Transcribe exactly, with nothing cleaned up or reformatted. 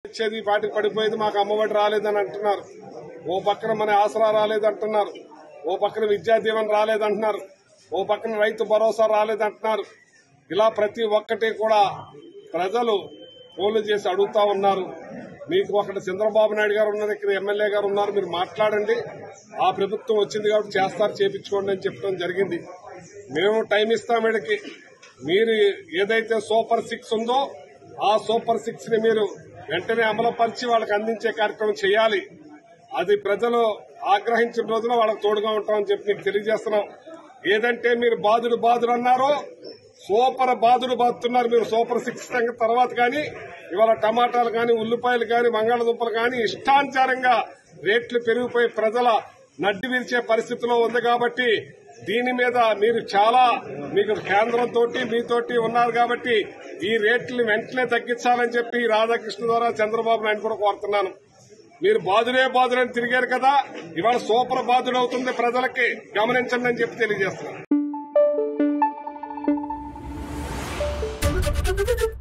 వచ్చేది పాటికి పడిపోయేది, మాకు అమ్మఒడి రాలేదని అంటున్నారు. ఓ పక్కన మన ఆసరా రాలేదంటున్నారు, ఓ పక్కన విద్యా దీవెన రాలేదంటున్నారు, ఓ పక్కన రైతు భరోసా రాలేదంటున్నారు. ఇలా ప్రతి ఒక్కటి కూడా ప్రజలు ఫోన్లు చేసి అడుగుతా ఉన్నారు. మీకు ఒకటి చంద్రబాబు నాయుడు గారు ఉన్నారు, ఇక్కడ ఎమ్మెల్యే గారు ఉన్నారు, మీరు మాట్లాడండి, ఆ ప్రభుత్వం వచ్చింది కాబట్టి చేస్తారు, చేపించుకోండి అని చెప్పడం జరిగింది. మేము టైం ఇస్తాం వీళ్ళకి. మీరు ఏదైతే సూపర్ సిక్స్ ఉందో ఆ సూపర్ సిక్స్ ని మీరు వెంటనే అమలుపరిచి వాళ్ళకి అందించే కార్యక్రమం చేయాలి. అది ప్రజలు ఆగ్రహించిన రోజున వాళ్ళకి తోడుగా ఉంటామని చెప్పి మీకు తెలియజేస్తున్నాం. ఏదంటే మీరు బాధుడు బాధుడు అన్నారో సూపర్ బాధుడు బాదుతున్నారు మీరు. సూపర్ సిక్స్ తర్వాత కానీ ఇవాళ టమాటాలు కానీ, ఉల్లిపాయలు కానీ, బంగాళదుంపలు కానీ ఇష్టానుసారంగా రేట్లు పెరిగిపోయి ప్రజల నడ్డి విరిచే పరిస్థితిలో ఉంది. కాబట్టి దీని మీద మీరు చాలా మీకు కేంద్రంతో మీతోటి ఉన్నారు కాబట్టి ఈ రేట్లను వెంటనే తగ్గించాలని చెప్పి రాధాకృష్ణ ద్వారా చంద్రబాబు నాయుడు కూడా కోరుతున్నాను. మీరు బాధుడే బాధుడని తిరిగారు కదా, ఇవాళ సూపర్ బాధుడు అవుతుంది ప్రజలకి, గమనించండి అని చెప్పి తెలియజేస్తున్నాను.